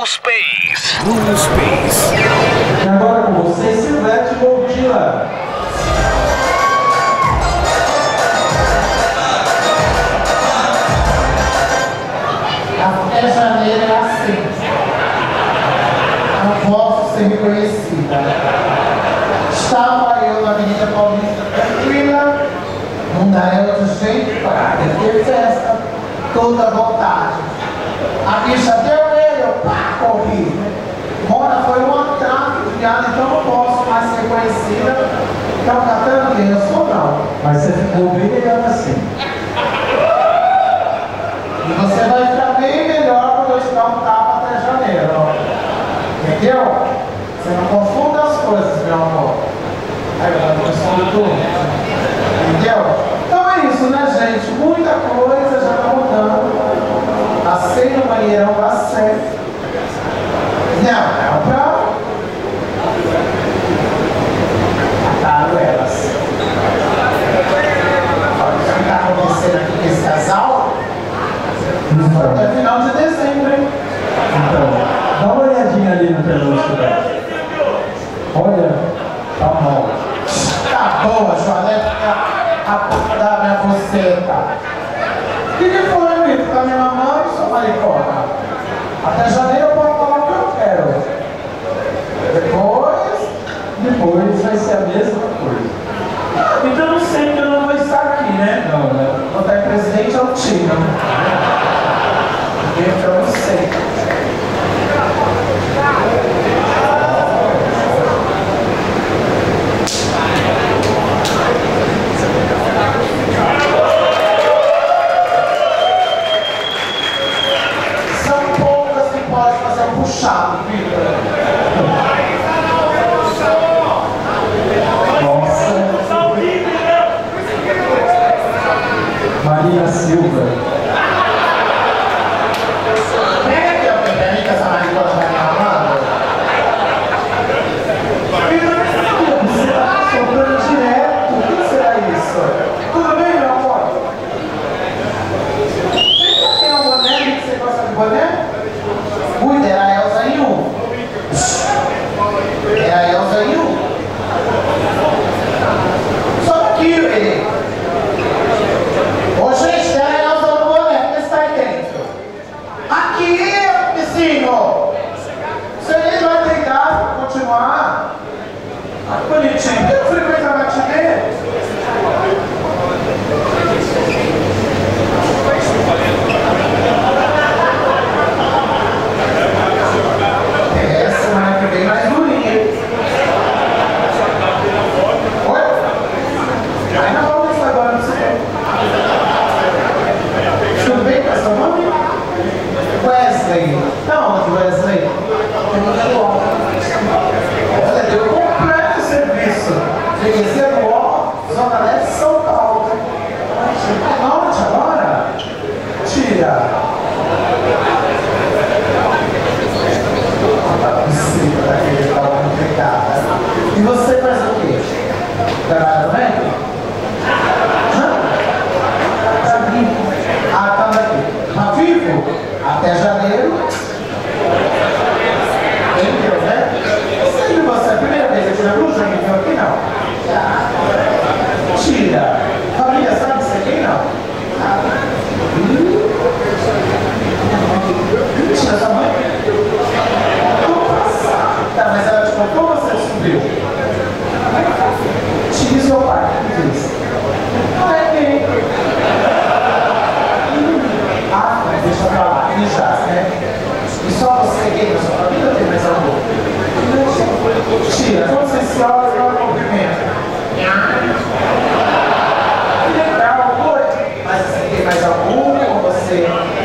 Space. E agora com vocês, Silvetty e Montilla. Até janeiro é assim. Não posso ser reconhecida. Estava eu na Avenida Paulista tranquila, não dá outro jeito para ter festa, toda à vontade. A bicha deu ele, eu pá, corri. Mona foi um atraco de viado, então não posso mais ser reconhecida. Estão catando quem eu sou, não. Mas você ficou bem melhor assim. E você vai ficar bem melhor quando eu te dar um tapa até janeiro. Entendeu? Você não confunda as coisas, meu amor. Aí eu tô pensando tudo. Entendeu? Então é isso, né, gente? Muita coisa já tá mudando. Passei no banheirão da certo. Não, é pra... Ataram elas. Olha o que tá acontecendo aqui com esse casal. É final de dezembro, hein? Então, dá uma olhadinha ali no telão, Silvetty. Olha, tá mal. Tá boa, Joanete, a puta da minha buceta. O que foi, Vitor? Tá me mamando, sua maricona? Até janeiro eu posso falar o que eu quero. Depois vai ser a mesma coisa. Então eu não sei que eu não vou estar aqui, né? Não, né? Vou estar presidente ao time. Então eu não sei. São poucas que podem fazer um puxado, Vitor. Maria Silva. Pega aqui alguém pra mim que essa maricona tá me amando. Você tá soprando direto. O que será isso? Tudo bem, meu amor? Tem um boné que você gosta de boné? Cuida, era a Elza em um. É a Elza em um. Só aqui, ele. Ô, gente, tem a Elza no boné, que está aí dentro. Aqui, vizinho. Você nem vai ter idade para continuar. Ah, bonitinho. Por que não frequenta a Matine? Semana que vem mais durinha. Oi? Aí não vamos isso agora, não sei. Tudo bem com essa nome? Wesley. Da onde, Wesley? Olha, deu completo serviço. Freguesia do Ó, Zona Leste, São Paulo. É norte agora? Tira. E você faz o quê? Trabalha também? Hã? Tá vivo? Ah, tá daqui. Tá vivo? Até janeiro. Entendeu, né? Sempre você, a primeira vez que tira a blusa, me viu aqui não? Tira. Família, sabe isso aqui não? Tira sua mãe. Tá, mas ela te contou ou você descobriu? Tire seu pai, que diz? Não é quem? Ah, mas deixa pra lá, que já, né? E só você gay na sua família ou tem mais algum? Tira, quando você se olha, dá um cumprimento. Que legal, foi? Mas você tem mais algum ou você?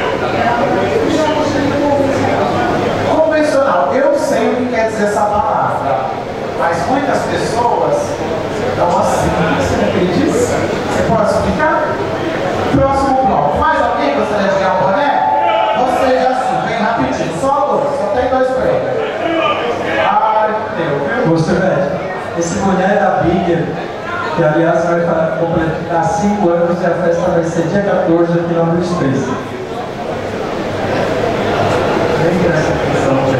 Convencional, eu sei o que quer dizer essa palavra, mas muitas pessoas estão assim. Você não acredita? Você pode explicar? Próximo bloco. Mais alguém gostaria de ganhar um boné? Você já sim, bem rapidinho. Só dois, só tem dois prêmios. Ai, deu. Ô, Silvetty, esse boné é da Vagner, que aliás vai completar 5 anos e a festa vai ser dia 14 aqui na Lopes. Bem grande atenção, gente.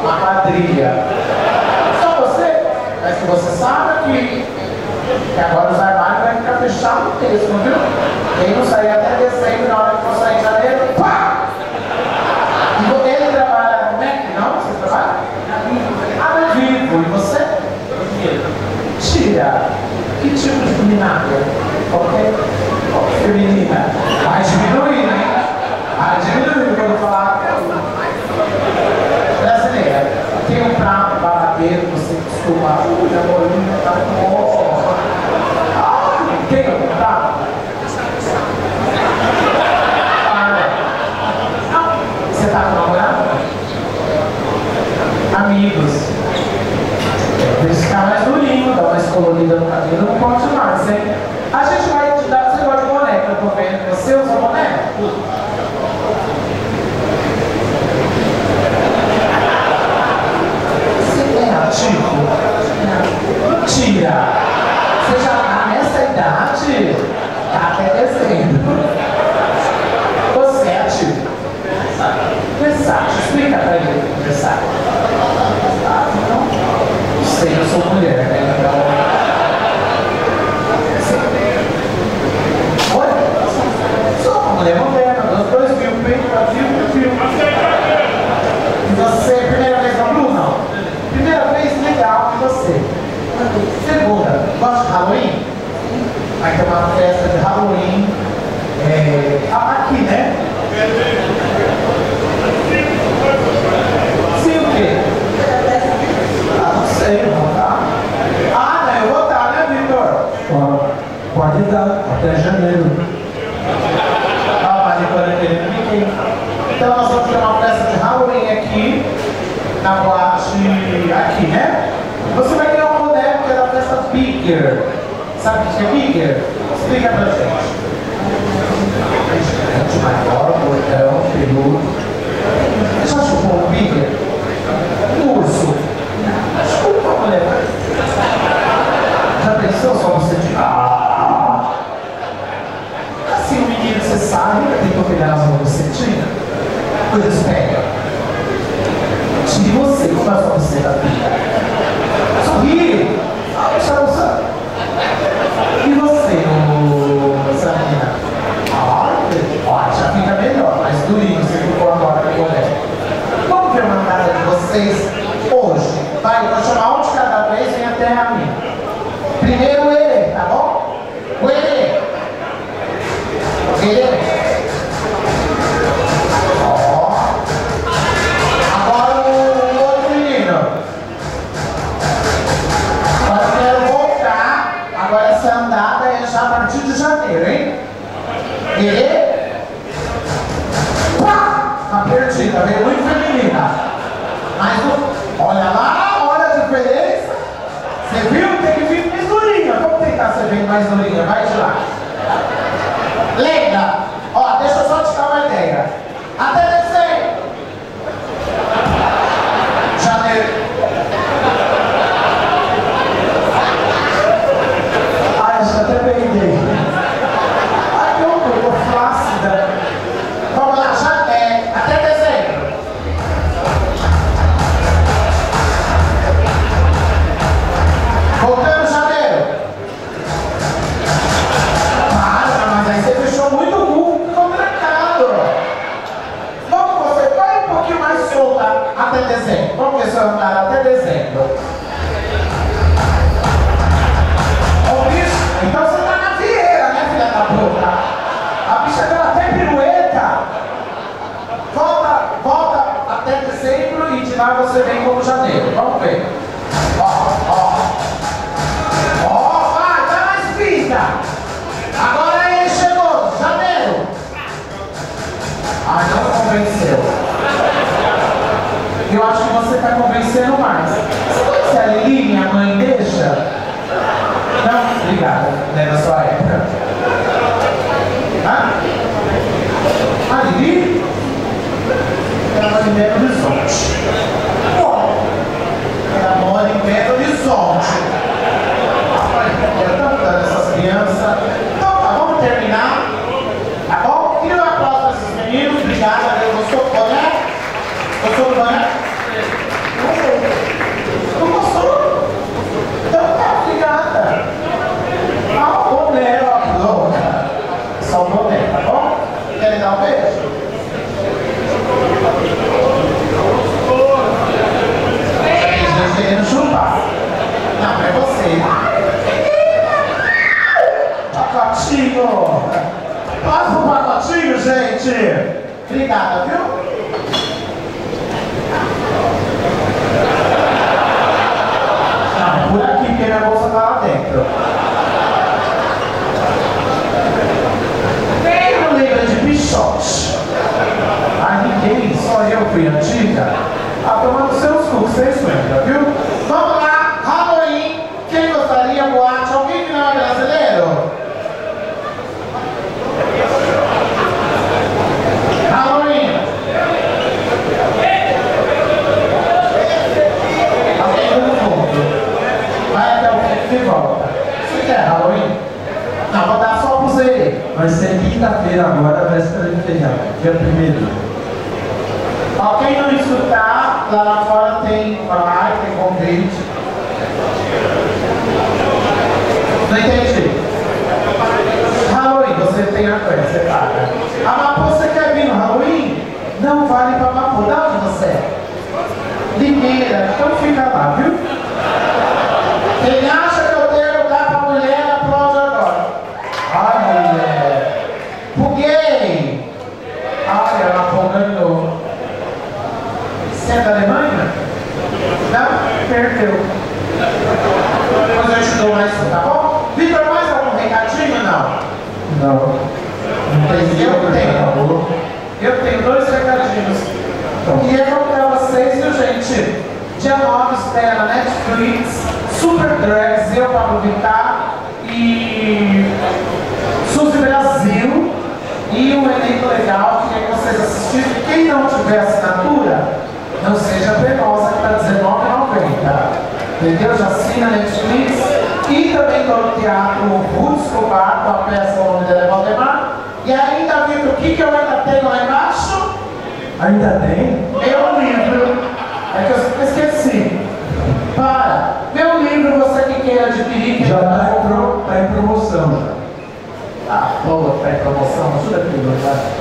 uma quadrilha. Só você, mas que você sabe que agora os armários vai ficar fechados mesmo, viu? Quem não sair até dezembro, na hora que for sair em janeiro, pá! E ele trabalha no Mac, não? Você trabalha? Ah, não vivo. E você? Tira. Que tipo de culinária? Qualquer feminina. Vai diminuir, né? Vai diminuir quando falar. Brasileira, tem um prato babadeiro que você costuma. Amorinha, tá bom. Tem um prato? Você tá com namorado? Amigos. Por isso ficar mais durinho, dar mais colorida no cabelo, não pode mais, hein? A gente vai te dar. Você gosta de boneca? Eu tô vendo. Você usa boneca? Você é ativo? Mentira! Você já tá nessa idade? Tá até dezembro. Você é ativo? Versátil. Explica pra ele. Versátil. Não sei, eu sou mulher, né? Então. Oi? Sou uma mulher moderna, dos 2000, viu? E você, primeira vez na Blue? Não. Primeira vez, legal, e você? Segunda, gosta de Halloween? Vai ter uma festa de Halloween. Aqui, né? Sim, o quê? Não sei, eu vou estar. Ah, né? Eu vou estar, né, Vitor? Pode dar, até janeiro. Mas então nós vamos ter uma festa de Halloween aqui, na boate aqui, né? Você vai ter um boneco que é da festa Bigger. Sabe o que é Bigger? Explica pra gente. Gigante, maior, gordão, peludo. Você já chupou um Bigger? Um urso. Desculpa, mulher. Já pensou só você de... Assim o menino, você sabe, tentou pegar as mãos do cetinho? Coisas pega. Tire você, como é só você da vida? Sorri! Deixa eu usar. E você, essa menina? Já fica melhor, mas durinho, você ficou agora com o boneco. Vamos ver uma cara de vocês hoje. Vai, eu vou chamar um de cada vez, vem até a mim. Primeiro o Erê, tá bom? O Erê. Agora o outro menino. Agora eu quero voltar. Agora essa andada é já a partir de janeiro, hein? Erê. Tá perdida, veio muito feminina. Mas olha lá, olha a diferença. Você viu? Tem que vir mais durinha. Vamos tentar ser bem mais durinha. Vai de lá. Lembra? Ó, deixa eu só te dar uma ideia. Até dezembro. Janeiro. Ai, acho que até peguei. Ai, que horror, eu tô flácida. Vamos lá, até dezembro. Voltando janeiro. Mas aí você fechou muito o cu, ficou trancado. Vamos, você vai um pouquinho mais solta até dezembro. Vamos ver se eu andar até dezembro. Ô, bicho, então você tá na vieira, né, filha da puta? A bicha deu até pirueta. Volta até dezembro e de lá você vem como janeiro. Vamos ver. Vai, tá mais fita. Agora ele chegou, janeiro. Ai, não convenceu. Eu acho que você tá convencendo mais. Você conhece a Lili, minha mãe deixa? Não? Obrigada, né, na sua época. A Lili? Ela mora em Belo Horizonte. Ela mora em Belo Horizonte. Eu tô dando essas crianças. Então tá, vamos terminar. Tá bom? E um aplauso para esses meninos. Obrigado, eu gostou do boné? Gostou do boné? amor. Passa um pacotinho, gente. Obrigada, viu? Não, por aqui, porque minha bolsa tá lá dentro. Quem não lembra de Pichote? Ah, ninguém, só eu fui antiga. A turma dos seus cucos, vocês lembram, viu? Vamos lá, Halloween. Quem gostaria, boate? Alguém que não é brasileiro? Halloween. Alguém no fundo. Vai até o fim e volta. Você quer Halloween? Não, vou dar só pra você. Vai ser quinta-feira agora, véspera de feriado, dia 1º. Ó, quem não escutar, lá na fora tem convite. Não entendi. Halloween, você tem a coisa, você paga. Amapô, você quer vir no Halloween? Não vale pra Amapô. Da onde você é? Limeira, então fica lá, viu? Quem acha que eu tenho lugar pra mulher, aplaude agora. Ai, mulher. Buguei. Ai, a Amapô ganhou. Você é da Alemanha? Não? Perdeu. Depois eu te dou mais um, tá bom? Vitor, mais algum recadinho? Não? Não. Não tem Eu tenho 2 recadinhos. E é pra vocês, viu, gente? Dia 9 estreia na Netflix, Super Drags, eu, Pablo Vittar e Suzy Brasil. E um elenco legal, queria que vocês assistissem. Quem não tiver assinatura, não seja penosa, que está R$19,90. Entendeu? Já assina a Netflix. E também estou no teatro Ruth Escobar, com a peça, o nome dela é Valdemar. E ainda, Vitor, o que eu ainda tenho lá embaixo? Ainda tem? Meu livro. É que eu esqueci. Para. Meu livro, você que queira adquirir. Já está em promoção. Ah, boa, está em promoção. Ajuda aqui, vai.